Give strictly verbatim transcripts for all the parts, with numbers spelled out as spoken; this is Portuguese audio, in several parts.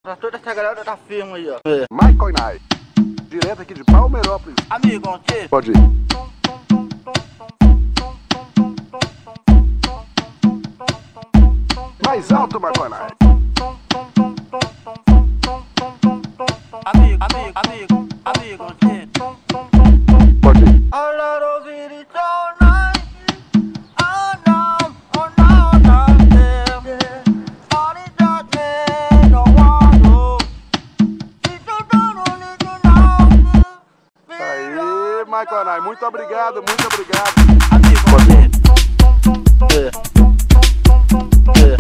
Pra toda essa galera da firma aí, ó. É. Maicon Nite, direto aqui de Palmeirópolis. Amigo, ontem. Pode ir. Mais alto, Maicon Nite. Amigo, amigo, amigo, amigo, ontem. Pode ir. Maicon Nite, muito obrigado, muito obrigado. Amigo, Pode ir. É. É.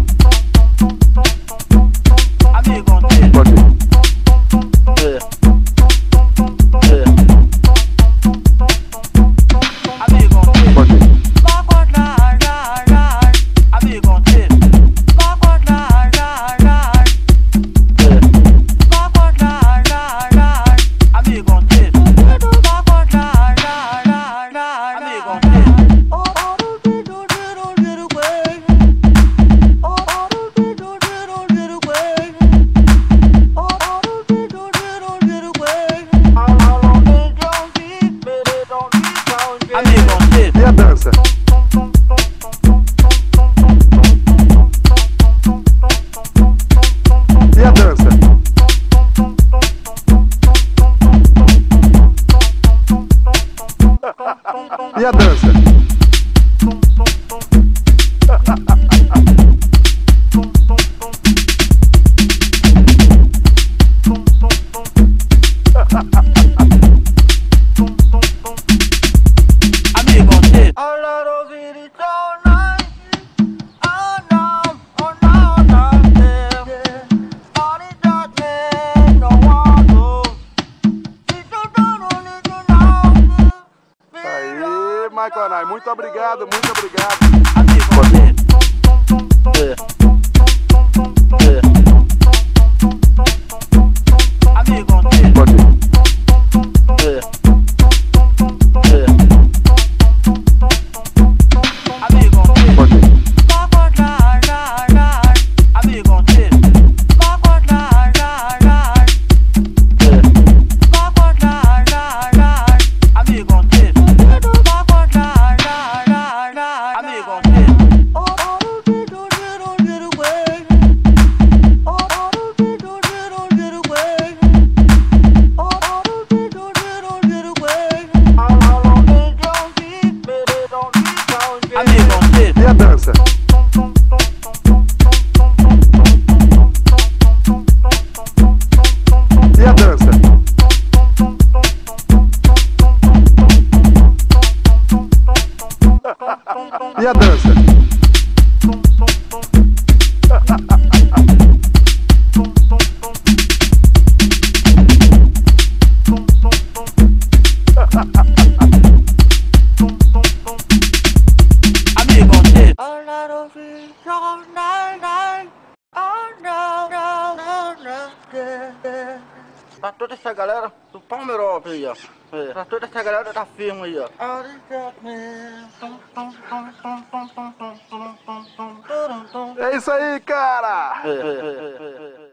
Amigo, ontem. Pode ir. É. É. Amigo, ontem. Pode ir. Amigo, ontem. Amigo, ontem. Amigo, ontem. E a dança? E a dança? E a dança? Amigo, ontem. Aí, Maicon Nite, muito obrigado, muito obrigado. Amigo, Pode ir. É. É. Amigo, ontem. Pode ir. É. É. Amigo, ontem. Pode ir. Amigo, ontem. É. Amigo, ontem. Amigo, ontem. Amigo, ontem. E a dança? E a dança? E a dança? Amigo, ontem. Pra toda essa galera do Palmeirópolis aí, ó. É. Pra toda essa galera da firma aí, ó. É isso aí, cara! É, é, é, é, é.